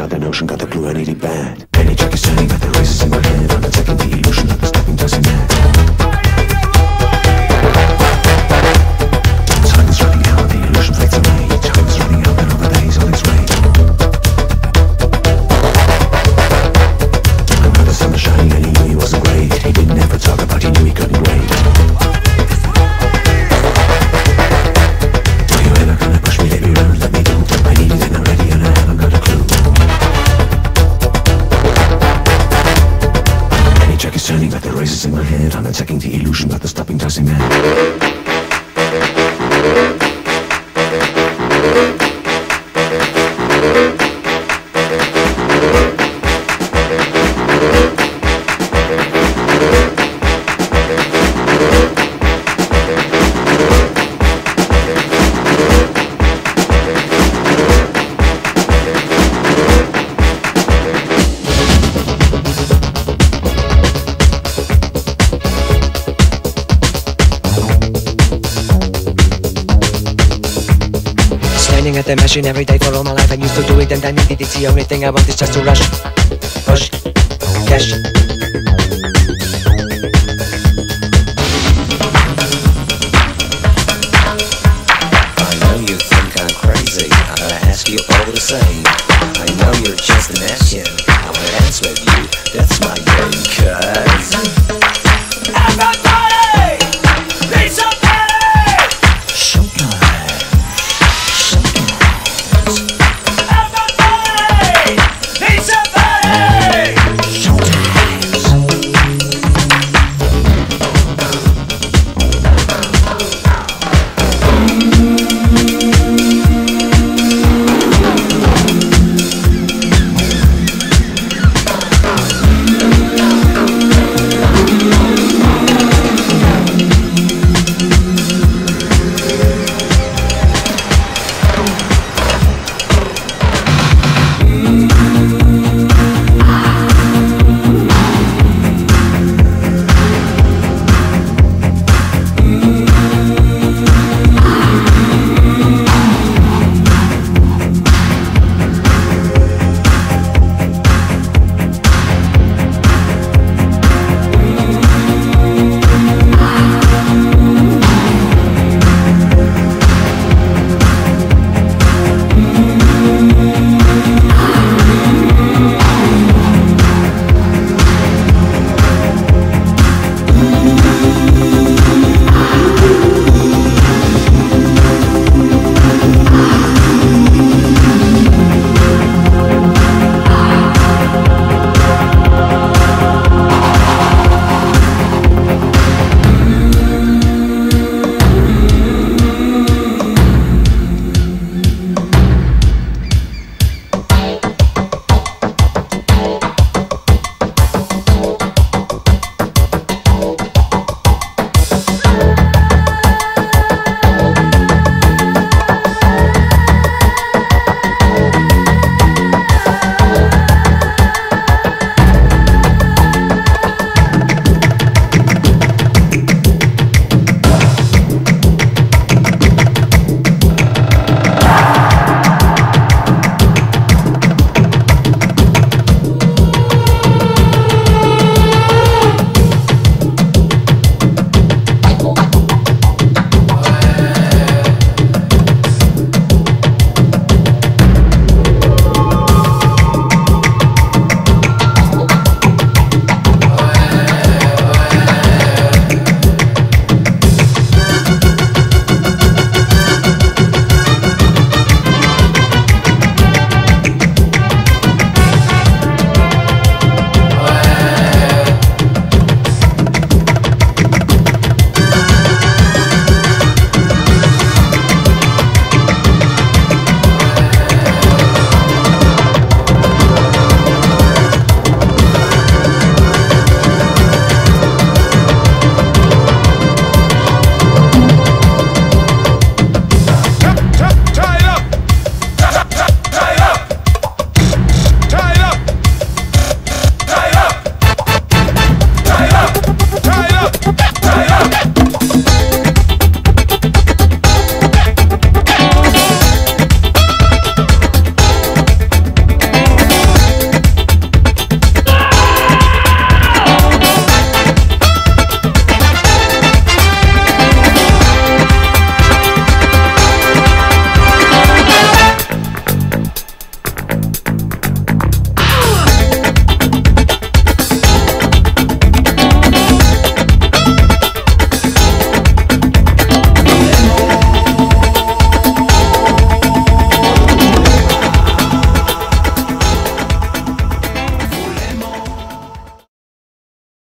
got the notion, got the clue, I need it bad. Any trick is turning, got the races in my head. I'm attacking the illusion of the stepping does mad. Time is running out, the illusion fades away. Time is running out, another day is on its way. Another summer shining and he knew he wasn't great. He didn't ever talk about, he knew he couldn't wait. Are you ever gonna push me, let me run, let me do? I need it and I'm ready and I haven't got a clue. Any track is turning, got the races in my head. I'm attacking the illusion, got the stopping does mad. Standing at the machine every day for all my life. I'm used to do it and I need it. It's the only thing I want is just to rush, push, cash. I know you think I'm crazy, I'm gonna ask you all the same. I know you're just an ass, I'm gonna answer you.